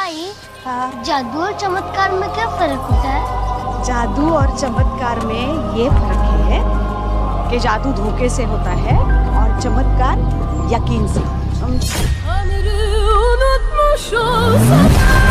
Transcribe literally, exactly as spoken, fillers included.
माई, हाँ। जादू और चमत्कार में क्या फर्क होता है? जादू और चमत्कार में ये फर्क है कि जादू धोखे से होता है और चमत्कार यकीन से।